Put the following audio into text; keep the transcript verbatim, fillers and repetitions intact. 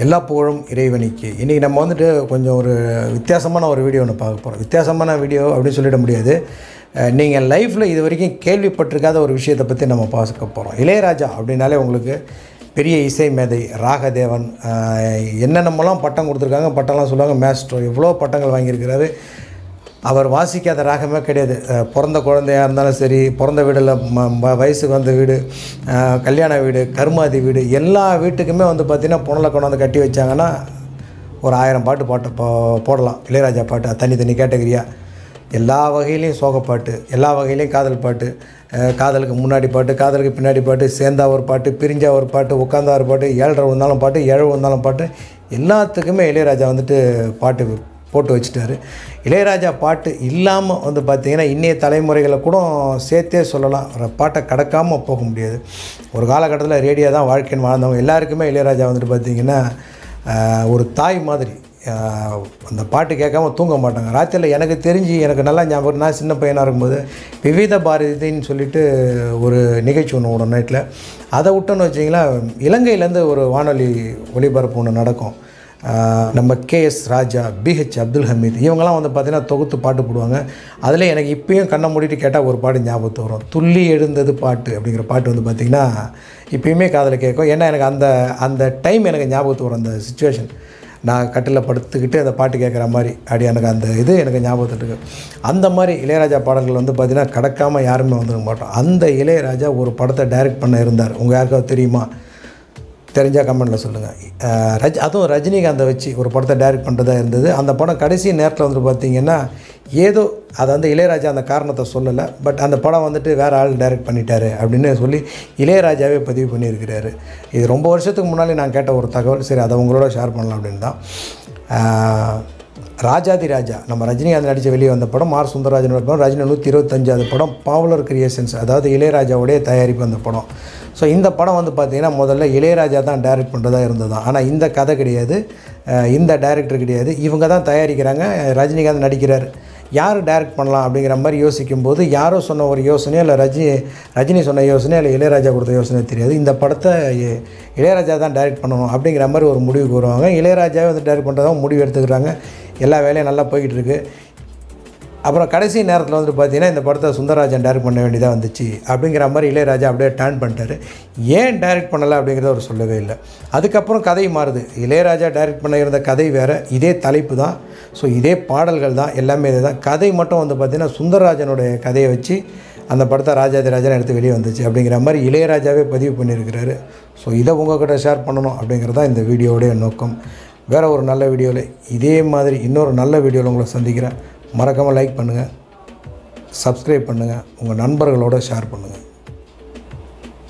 எல்லா புகழும் இறைவனுக்கு. இன்றைக்கி நம்ம வந்துட்டு கொஞ்சம் ஒரு வித்தியாசமான ஒரு வீடியோ ஒன்று பார்க்க போகிறோம். வித்தியாசமான வீடியோ அப்படின்னு சொல்லிட முடியாது. நீங்கள் லைஃப்பில் இது வரைக்கும் கேள்விப்பட்டிருக்காத ஒரு விஷயத்தை பற்றி நம்ம பார்க்க போகிறோம். இளையராஜா அப்படின்னாலே உங்களுக்கு பெரிய இசை மேதை, ராகதேவன், என்னென்னமெல்லாம் பட்டம் கொடுத்துருக்காங்க. பட்டம்லாம் சொல்லுவாங்க மேஸ்ட்ரோ, எவ்வளோ பட்டங்கள் வாங்கியிருக்கிறாரு. அவர் வாசிக்காத ராகமே கிடையாது. பிறந்த குழந்தையாக இருந்தாலும் சரி, பிறந்த வீடில் வயசுக்கு வந்த வீடு, கல்யாண வீடு, கருமாதி வீடு, எல்லா வீட்டுக்குமே வந்து பார்த்திங்கன்னா புனலை கொண்டாந்து கட்டி வச்சாங்கன்னா ஒரு ஆயிரம் பாட்டு பாட்டு போ போடலாம். இளையராஜா பாட்டு தனி தனி கேட்டகரியாக எல்லா வகையிலையும் சோகப்பாட்டு, எல்லா வகையிலையும் காதல் பாட்டு, காதலுக்கு முன்னாடி பாட்டு, காதலுக்கு பின்னாடி பாட்டு, சேர்ந்தா ஒரு பாட்டு, பிரிஞ்சா ஒரு பாட்டு, உட்காந்தா ஒரு பாட்டு, ஏழரை வந்தாலும் பாட்டு, ஏழு வந்தாலும் பாட்டு, எல்லாத்துக்குமே இளையராஜா வந்துட்டு பாட்டு போட்டு வச்சுட்டாரு. இளையராஜா பாட்டு இல்லாமல் வந்து பார்த்திங்கன்னா இன்றைய தலைமுறைகளை கூட சேர்த்தே சொல்லலாம். பாட்டை கடக்காமல் போக முடியாது. ஒரு காலகட்டத்தில் ரேடியோ தான் வாழ்க்கைன்னு வாழ்ந்தவங்க எல்லாருக்குமே இளையராஜா வந்துட்டு பார்த்திங்கன்னா ஒரு தாய் மாதிரி. அந்த பாட்டு கேட்காம தூங்க மாட்டாங்க. ராத்திரியில் எனக்கு தெரிஞ்சு எனக்கு நல்லா ஞாபகம், நான் சின்ன பையனாக இருக்கும்போது விவித பாரதின்னு சொல்லிட்டு ஒரு நிகழ்ச்சி ஒன்று ஓடும் நைட்டில். அதை விட்டோன்னு வச்சிங்களா, இலங்கையிலேருந்து ஒரு வானொலி ஒளிபரப்பு ஒன்று நடக்கும். நம்ம K S Raja, B H Abdul Hameed, இவங்கெல்லாம் வந்து பார்த்திங்கன்னா தொகுத்து பாட்டு போடுவாங்க. அதில் எனக்கு இப்போயும் கண்ணை மூடிட்டு கேட்டால் ஒரு பாட்டு ஞாபகத்து வரும். துள்ளி எழுந்தது பாட்டு அப்படிங்கிற பாட்டு வந்து பார்த்திங்கன்னா இப்போயுமே காதில் கேட்கும். ஏன்னா எனக்கு அந்த அந்த டைம் எனக்கு ஞாபகத்து வரும். அந்த சிச்சுவேஷன், நான் கட்டில் படுத்துக்கிட்டு அந்த பாட்டு கேட்குற மாதிரி அப்படி எனக்கு அந்த இது எனக்கு ஞாபகத்துக்கு. அந்த மாதிரி இளையராஜா பாடல்கள் வந்து பார்த்திங்கன்னா கடக்காமல் யாருமே வந்துருக்க மாட்டோம். அந்த இளையராஜா ஒரு படத்தை டைரக்ட் பண்ண இருந்தார். உங்கள் யாருக்காவது தெரியுமா? தெரிஞ்சால் கமெண்ட்டில் சொல்லுங்கள். ரஜ் அதுவும் ரஜினிகாந்தை வச்சு ஒரு படத்தை டைரக்ட் பண்ணுறதா இருந்தது. அந்த படம் கடைசி நேரத்தில் வந்து பார்த்திங்கன்னா ஏதோ அதை வந்து இளையராஜா அந்த காரணத்தை சொல்லலை. பட் அந்த படம் வந்துட்டு வேறு ஆள் டைரக்ட் பண்ணிட்டாரு அப்படின்னு சொல்லி இளையராஜாவே பதிவு பண்ணியிருக்கிறாரு. இது ரொம்ப வருஷத்துக்கு முன்னாடி நான் கேட்ட ஒரு தகவல். சரி, அதை உங்களோட ஷேர் பண்ணலாம் அப்படின்னு தான். ராஜாதி ராஜா, நம்ம ரஜினிகாந்த் நடித்த வெளியே வந்த படம், ஆர் சுந்தரராஜன் படம், ரஜினி நூற்றி இருபத்தஞ்சாவது படம், பவலர் கிரியேஷன்ஸ், அதாவது இளையராஜாவுடைய தயாரிப்பு அந்த படம். ஸோ இந்த படம் வந்து பார்த்திங்கன்னா முதல்ல இளையராஜா தான் டைரக்ட் பண்ணுறதா இருந்தது தான். ஆனால் இந்த கதை கிடையாது, இந்த டைரக்டர் கிடையாது, இவங்க தான் தயாரிக்கிறாங்க. ரஜினிகாந்த் நடிக்கிறார். யார் டைரக்ட் பண்ணலாம் அப்படிங்கிற மாதிரி யோசிக்கும்போது யாரோ சொன்ன ஒரு யோசனையோ இல்லை ரஜினி ரஜினி சொன்ன யோசனையோ இல்லை இளையராஜா கொடுத்த யோசனையோ தெரியாது. இந்த படத்தை இளையராஜா தான் டைரக்ட் பண்ணணும் அப்படிங்கிற மாதிரி ஒரு முடிவுக்கு வருவாங்க. இளையராஜாவே வந்து டைரக்ட் பண்ணுறதா முடிவு எடுத்துக்கிறாங்க. எல்லா வேலையும் நல்லா போய்கிட்டு இருக்குது. அப்புறம் கடைசி நேரத்தில் வந்து பார்த்திங்கன்னா இந்த படத்தை சுந்தரராஜன் டைரக்ட் பண்ண வேண்டியதாக வந்துச்சு அப்படிங்கிற மாதிரி இளையராஜா அப்படியே டர்ன் பண்ணிட்டார். ஏன் டைரக்ட் பண்ணலை அப்படிங்கிறத அவர் சொல்லவே இல்லை. அதுக்கப்புறம் கதை மாறுது. இளையராஜா டைரக்ட் பண்ண இருந்த கதை வேறு, இதே தலைப்பு தான், ஸோ இதே பாடல்கள் தான், எல்லாமே இதே தான். கதை மட்டும் வந்து பார்த்திங்கன்னா சுந்தரராஜனுடைய கதையை வச்சு அந்த படத்தை ராஜாதி ராஜன் எடுத்து வெளியே வந்துச்சு அப்படிங்கிற மாதிரி இளையராஜாவே பதிவு பண்ணியிருக்கிறாரு. ஸோ இதை உங்கள்கிட்ட ஷேர் பண்ணணும் அப்படிங்கிறது தான் இந்த வீடியோவுடைய நோக்கம். வேறு ஒரு நல்ல வீடியோவில் இதே மாதிரி இன்னொரு நல்ல வீடியோவில் உங்களை சந்திக்கிறேன். மறக்காமல் லைக் பண்ணுங்கள், சப்ஸ்கிரைப் பண்ணுங்கள், உங்கள் நண்பர்களோடு ஷேர் பண்ணுங்கள்.